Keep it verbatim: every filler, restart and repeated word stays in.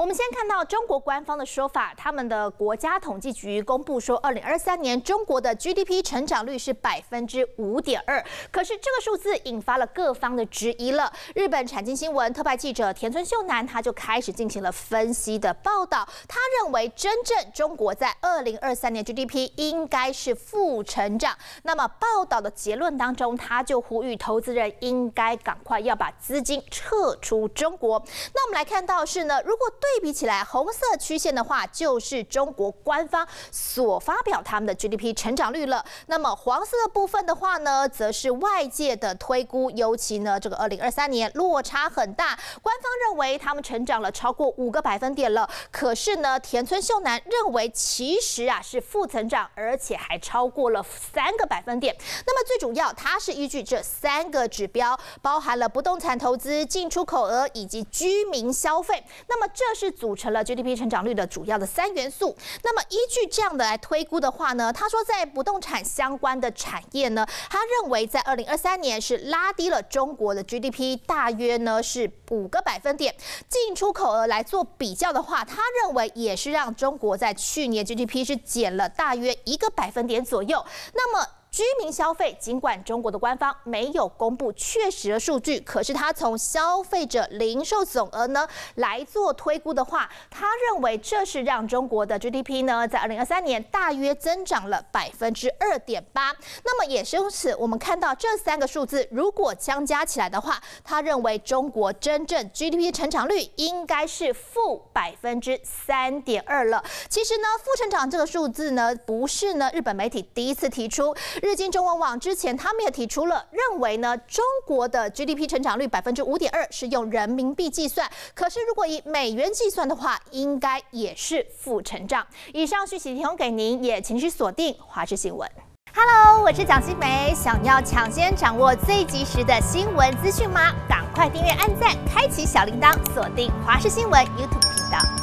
们先看到中国官方的说法，他们的国家统计局公布说，二零二三年中国的 G D P 成长率是百分之五点二。可是这个数字引发了各方的质疑了。日本产经新闻特派记者田村秀男他就开始进行了分析的报道，他认为真正中国在二零二三年 G D P 应该是负成长。那么报道的结论当中，他就呼吁投资人应该赶快要把资金撤出中国。那我们来看到是呢，如果对比起来，红色曲线的话，就是中国官方所发表他们的 G D P 成长率了。那么黄色的部分的话呢，则是外界的推估，尤其呢，这个二零二三年落差很大，官方认为他们成长了超过五个百分点了。可是呢，田村秀男认为其实啊是负成长，而且还超过了三个百分点。那么最主要，它是依据这三个指标，包含了不动产投资、进出口额以及居民消费。那么这是组成了 G D P 成长率的主要的三元素。那么依据这样的来推估的话呢，他说在不动产相关的产业呢，他认为在二零二三年是拉低了中国的 G D P 大约呢是五个百分点。进出口额来做比较的话，他认为也是让中国在去年 G D P 是减了大约一个百分点左右。那么居民消费，尽管中国的官方没有公布确实的数据，可是他从消费者零售总额呢来做推估的话，他认为这是让中国的 G D P 呢在二零二三年大约增长了百分之二点八。那么也是由此，我们看到这三个数字如果相加起来的话，他认为中国真正 G D P 成长率应该是负百分之三点二了。其实呢，负成长这个数字呢，不是呢日本媒体第一次提出。日经中文网之前他们也提出了，认为呢中国的 G D P 成长率百分之五点二是用人民币计算，可是如果以美元计算的话，应该也是负成长。以上讯息提供给您，也请去锁定华视新闻。Hello， 我是蒋欣梅，想要抢先掌握最及时的新闻资讯吗？赶快订阅、按赞、开启小铃铛，锁定华视新闻 YouTube 频道。